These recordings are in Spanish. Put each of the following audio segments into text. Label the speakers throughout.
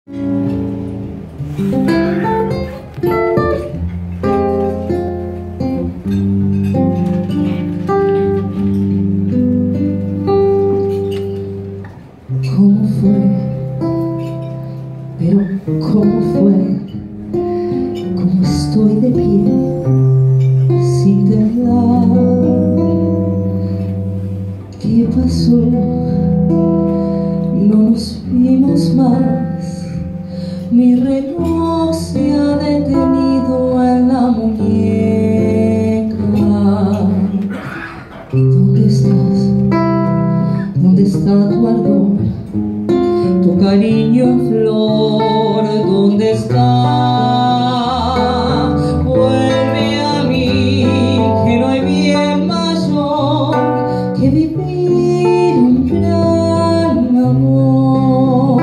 Speaker 1: ¿Cómo fue? Pero ¿cómo fue? ¿Cómo estoy de pie sin temblar? ¿Qué pasó? No nos vimos más. Mi reloj se ha detenido en la muñeca. ¿Dónde estás? ¿Dónde está tu ardor? Tu cariño en flor, ¿dónde está? Vuelve a mí, que no hay bien mayor que vivir un gran amor.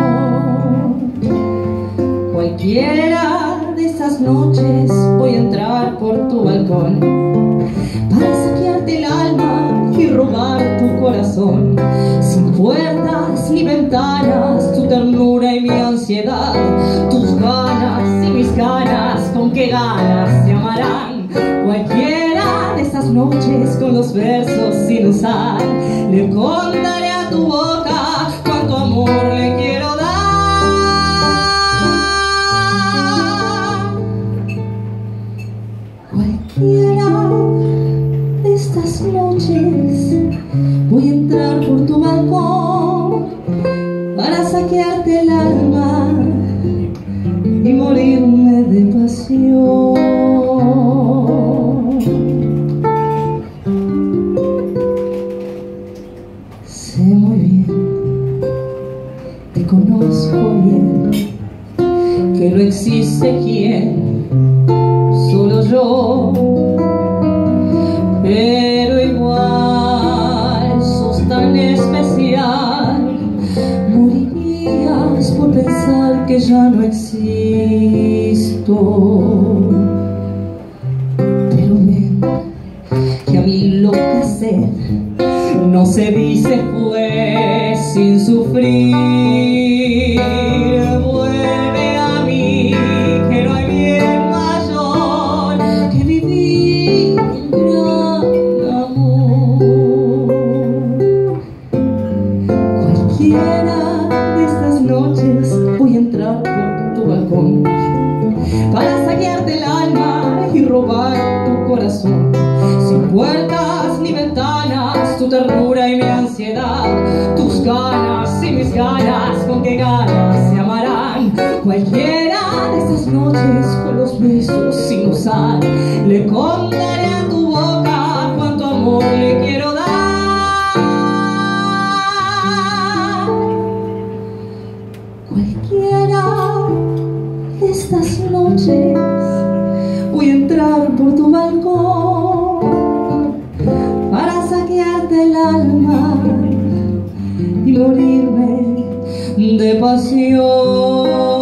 Speaker 1: Cualquiera de estas noches voy a entrar por tu balcón para saquearte el alma y robar tu corazón. Sin puertas ni ventanas, tu ternura y mi ansiedad, tus ganas y mis ganas, con qué ganas te amarán. Cualquiera de estas noches con los versos sin usar, le contaré a tu boca cuánto amor le quiero dar. Cualquiera de estas noches voy a entrar por tu balcón para saquearte el alma y morirme de pasión. Sé muy bien, te conozco bien, que no existe quien, solo yo. Pero igual sos tan especial, morirías por pensar que ya no existo. Pero ven, que a mi loca sed no se dice fue sin sufrir. Vuelve a mí, que no hay bien mayor que vivir un gran amor. Cualquiera de estas noches voy a entrar por tu balcón para saquearte el alma y robar tu corazón. Sin puertas ni ventanas, tu ternura y mi ansiedad, tus ganas y mis ganas, con qué ganas se amarán. Cualquiera de estas noches con los besos sin usar, le contaré a tu boca cuánto amor le quiero dar. Cualquiera de estas noches voy a entrar por tu balcón para saquearte el alma y morirme de pasión.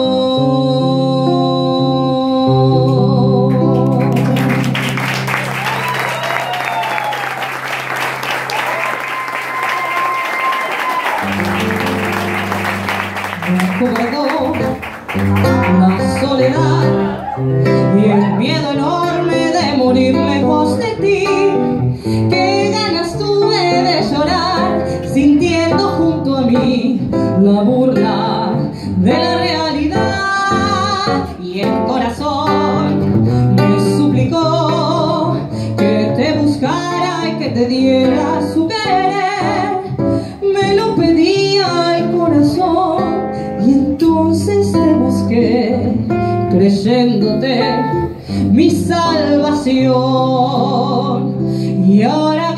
Speaker 1: Me acobardó la soledad y el miedo enorme de morir lejos de ti. Qué ganas tuve de llorar sintiendo junto a mí la burla de la realidad. Y el corazón me suplicó que te buscara y que te diera su querer. Me lo pedía el corazón y entonces te busqué, creyéndote mi salvación. Y ahora